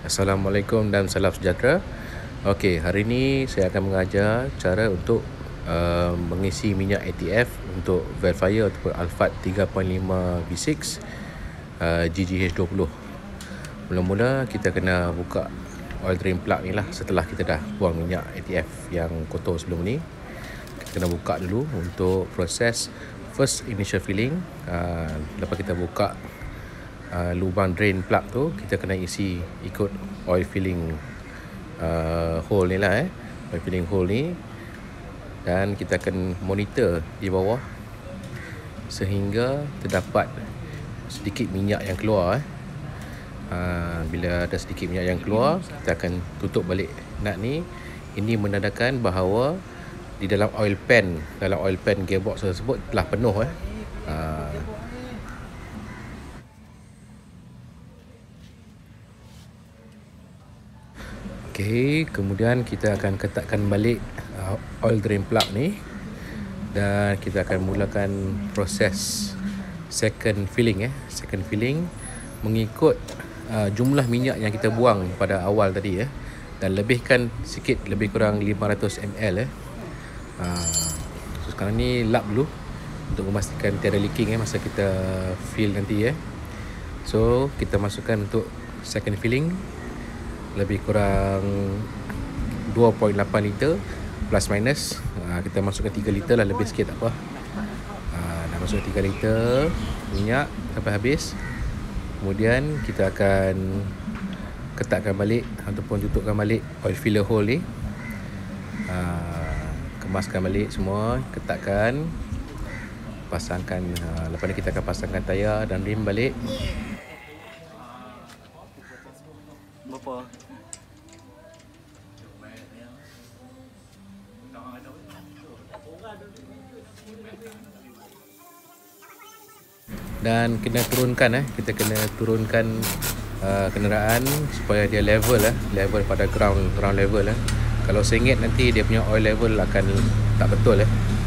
Assalamualaikum dan salam sejahtera. Okey, hari ini saya akan mengajar cara untuk mengisi minyak ATF untuk Velfire ataupun Alphard 3.5 V6 GGH20. Mula-mula kita kena buka oil drain plug ni lah. Setelah kita dah buang minyak ATF yang kotor sebelum ni, kita kena buka dulu untuk proses first initial filling. Lepas kita buka lubang drain plug tu, kita kena isi ikut oil filling hole ni lah oil filling hole ni, dan kita akan monitor di bawah sehingga terdapat sedikit minyak yang keluar. Bila ada sedikit minyak yang keluar, kita akan tutup balik nut ni. Ini menandakan bahawa di dalam oil pan gearbox tersebut telah penuh. Okey, kemudian kita akan ketatkan balik oil drain plug ni, dan kita akan mulakan proses second filling mengikut jumlah minyak yang kita buang pada awal tadi dan lebihkan sikit, lebih kurang 500 ml. So sekarang ni lap dulu untuk memastikan tiada leaking masa kita fill nanti. So kita masukkan untuk second filling lebih kurang 2.8 liter plus minus. Kita masukkan 3 liter lah, lebih sikit tak apa. Dah masuk 3 liter minyak sampai habis. Kemudian kita akan ketatkan balik ataupun tutupkan balik oil filler hole ni. Kemaskan balik semua, ketatkan, pasangkan. Lepas ni kita akan pasangkan tayar dan rim balik. Berapa? Dan kena turunkan kita kena turunkan kenderaan supaya dia level pada ground level. Kalau sengit nanti dia punya oil level akan tak betul.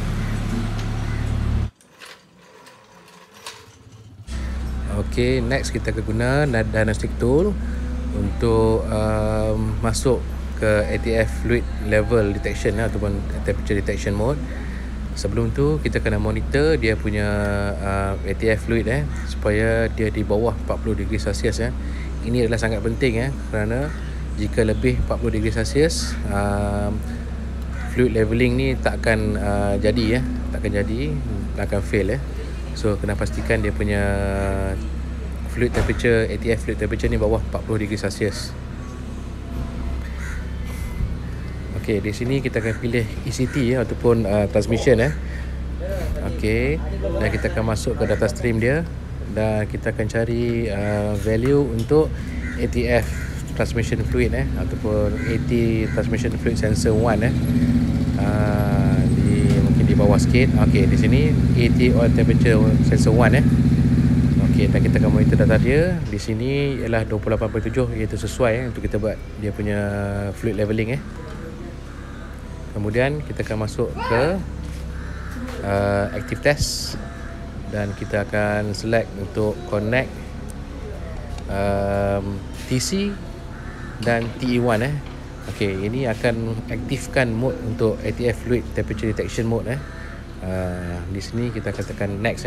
Okey, next kita akan guna diagnostic tool untuk masuk ke ATF fluid level detection ataupun temperature detection mode. Sebelum tu kita kena monitor dia punya ATF fluid supaya dia di bawah 40 degree Celsius. Ini adalah sangat penting kerana jika lebih 40 degree Celsius, fluid leveling ni tak akan jadi, akan fail. So kena pastikan dia punya fluid temperature, ATF fluid temperature ni bawah 40 degree Celsius. Okey, di sini kita akan pilih ECT ataupun transmission. Okey, dan kita akan masuk ke data stream dia, dan kita akan cari value untuk ATF transmission fluid ataupun AT transmission fluid sensor 1 mungkin di bawah sikit. Okey, di sini AT oil temperature sensor 1 Okey, dan kita akan monitor data dia. Di sini ialah 28.7, iaitu sesuai untuk kita buat dia punya fluid leveling. Kemudian kita akan masuk ke active test, dan kita akan select untuk connect TC dan TE1. Okey, ini akan aktifkan mode untuk ATF fluid temperature detection mode. Di sini kita akan tekan next.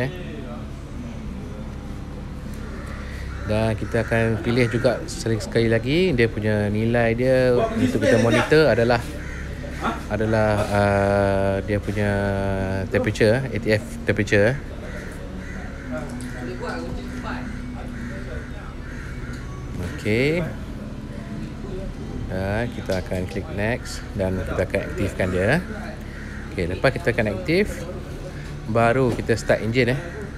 Dan kita akan pilih juga sekali lagi dia punya nilai dia untuk kita monitor adalah dia punya temperature, ATF temperature. Okey, kita akan klik next dan kita akan aktifkan dia. Okey, lepas kita akan aktif, baru kita start engine.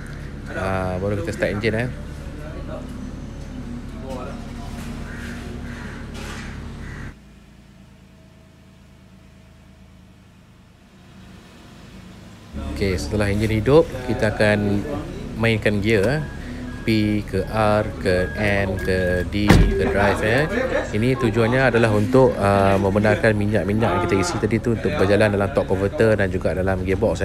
Okey, setelah enjin hidup, kita akan mainkan gear P ke R ke N ke D ke drive. Ini tujuannya adalah untuk membenarkan minyak-minyak yang kita isi tadi tu untuk berjalan dalam torque converter dan juga dalam gearbox.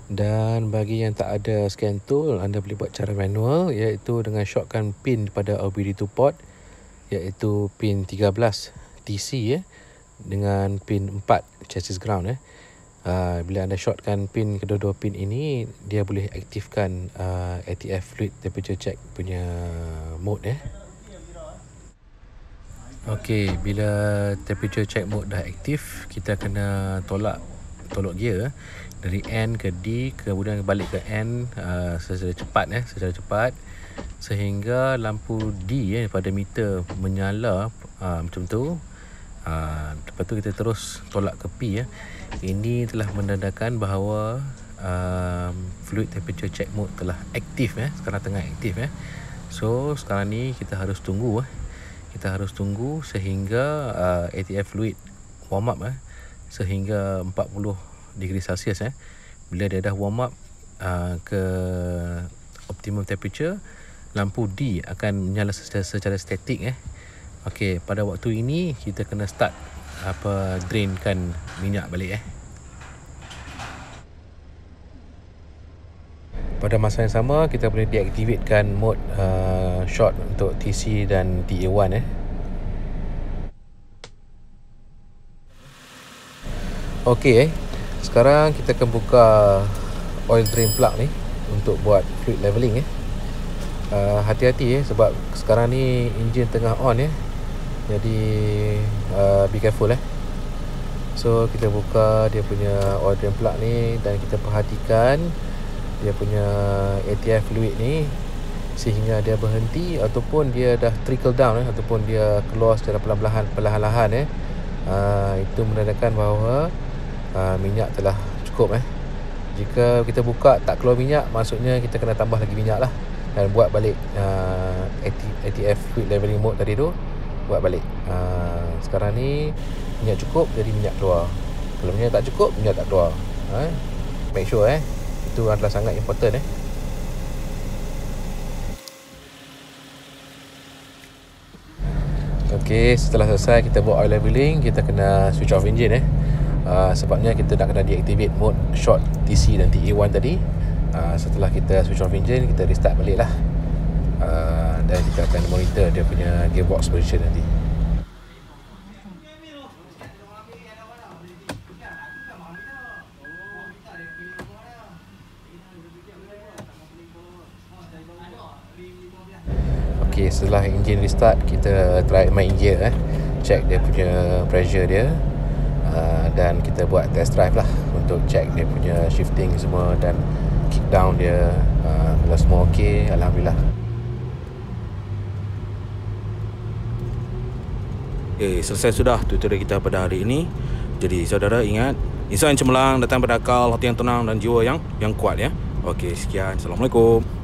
Dan bagi yang tak ada scan tool, anda boleh buat cara manual, iaitu dengan shotkan pin pada OBD2 port, iaitu pin 13 TC dengan pin 4 chassis ground. Bila anda shotkan pin, kedua-dua pin ini, dia boleh aktifkan ATF fluid temperature check punya mode. Okey, bila temperature check mode dah aktif, kita kena tolak gear dari N ke D, kemudian balik ke N secara cepat sehingga lampu D pada meter menyala macam tu. Lepas tu kita terus tolak ke P. Ini telah menandakan bahawa fluid temperature check mode telah aktif. Sekarang tengah aktif. So sekarang ni kita harus tunggu. Kita harus tunggu sehingga ATF fluid warm up sehingga 40 degree Celsius. Bila dia dah warm up ke optimum temperature, lampu D akan menyala secara statik. Okey, pada waktu ini kita kena start drainkan minyak balik. Pada masa yang sama, kita boleh deactivatekan mode short untuk TC dan TA1. Okey, sekarang kita akan buka oil drain plug ni untuk buat fluid leveling. Hati-hati sebab sekarang ni enjin tengah on. Jadi be careful. So kita buka dia punya oil drain plug ni dan kita perhatikan dia punya ATF fluid ni sehingga dia berhenti ataupun dia dah trickle down ataupun dia keluar secara perlahan-lahan. Itu menandakan bahawa minyak telah cukup. Jika kita buka tak keluar minyak, maksudnya kita kena tambah lagi minyak lah, dan buat balik ATF fluid leveling mode tadi tu, buat balik. Sekarang ni minyak cukup, jadi minyak keluar. Kalau minyak tak cukup, minyak tak keluar. Make sure itu adalah sangat important. Okey, setelah selesai kita buat oil leveling, kita kena switch off engine. Sebabnya kita nak kena deactivate mode short TC dan TA1 tadi. Setelah kita switch off engine, kita restart balik lah. Dan kita akan monitor dia punya gearbox position nanti. Okey, setelah engine restart, kita try main gear. Check dia punya pressure dia. Dan kita buat test drive lah untuk check dia punya shifting semua dan kick down dia. Kalau semua okey, alhamdulillah. Okay, selesai sudah tutorial kita pada hari ini. Jadi saudara ingat, insan yang cemerlang datang pada akal, hati yang tenang dan jiwa yang kuat. Okey, sekian. Assalamualaikum.